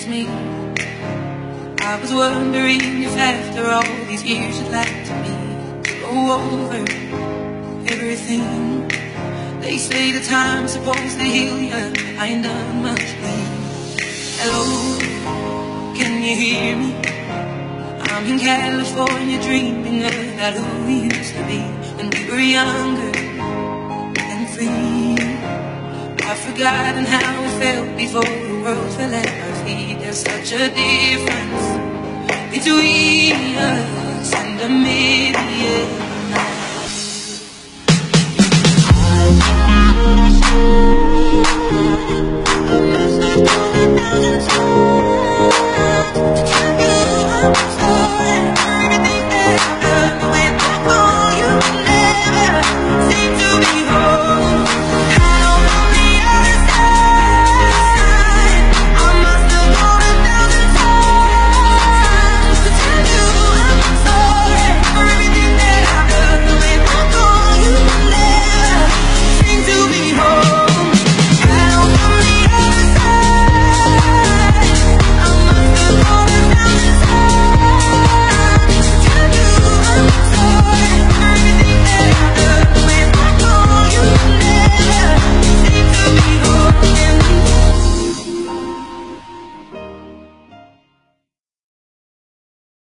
me. I was wondering if after all these years you'd like to me to go over everything. They say the time's supposed to heal you, I ain't done much healing. Hello, can you hear me? I'm in California dreaming about who we used to be when we were younger and free. I've forgotten how it felt before the world fell at our feet. There's such a difference between us and a million miles.